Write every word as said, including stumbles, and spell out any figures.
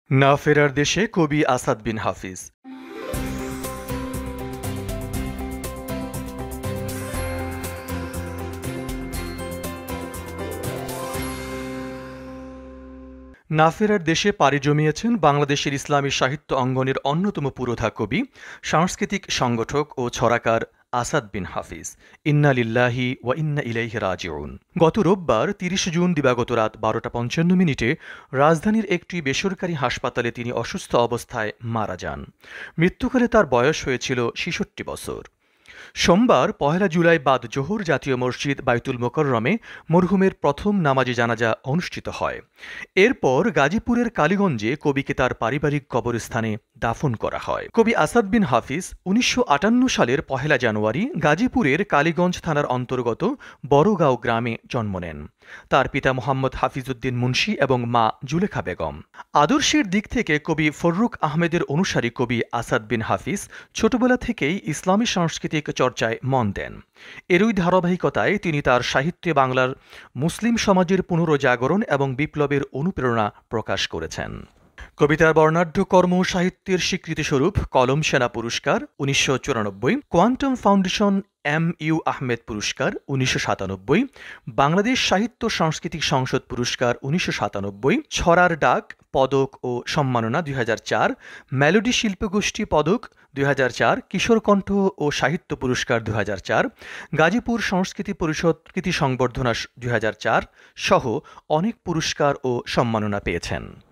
না ফেরার দেশে কবি আসাদ বিন হাফিজ। না ফেরার দেশে পাড়ি জমিয়েছেন বাংলাদেশের ইসলামী সাহিত্য অঙ্গনের অন্যতম পুরোধা কবি, সাংস্কৃতিক সংগঠক ও ছড়াকার আসাদ বিন হাফিজ। ইন্না লিল্লাহি ওয়া ইন্না ইলাইহি রাজিউন। গত রোববার তিরিশ জুন দিবাগত রাত বারোটা পঞ্চান্ন মিনিটে রাজধানীর একটি বেসরকারি হাসপাতালে তিনি অসুস্থ অবস্থায় মারা যান। মৃত্যুকালে তার বয়স হয়েছিল ছেষট্টি বছর। সোমবার পহেলা জুলাই বাদ জোহর জাতীয় মসজিদ বায়তুল মোকাররমে মরহুমের প্রথম নামাজে জানাজা অনুষ্ঠিত হয়। এরপর গাজীপুরের কালীগঞ্জে কবিকে তার পারিবারিক কবরস্থানে দাফন করা হয়। কবি আসাদ বিন হাফিজ উনিশশো আটান্ন সালের পহেলা জানুয়ারি গাজীপুরের কালীগঞ্জ থানার অন্তর্গত বড়গাঁও গ্রামে জন্ম নেন। তার পিতা মোহাম্মদ হাফিজউদ্দিন মুন্সী এবং মা জুলেখা বেগম। আদর্শের দিক থেকে কবি ফররুখ আহমেদের অনুসারী কবি আসাদ বিন হাফিজ ছোটবেলা থেকেই ইসলামী সাংস্কৃতিক চর্চায় মন দেন। এরই ধারাবাহিকতায় তিনি তার সাহিত্যে বাংলার মুসলিম সমাজের পুনরজাগরণ এবং বিপ্লবের অনুপ্রেরণা প্রকাশ করেছেন। কবিতার বর্ণাঢ্য কর্ম সাহিত্যের স্বীকৃতিস্বরূপ কলম সেনা পুরস্কার উনিশশো চুরানব্বই, quantum foundation M U Ahmed পুরস্কার উনিশশো সাতানব্বই, বাংলাদেশ সাহিত্য সাংস্কৃতিক সংসদ পুরস্কার উনিশশো সাতানব্বই, ছড়ার ডাক পদক ও সম্মাননা দুই হাজার চার, মেলোডি শিল্পগোষ্ঠী পদক দুই হাজার চার, কিশোর কণ্ঠ ও সাহিত্য পুরস্কার দুই হাজার চার, গাজীপুর সংস্কৃতি পরিষদ কৃতি সংবর্ধনা দুই হাজার চার সহ অনেক পুরস্কার ও সম্মাননা পেয়েছেন।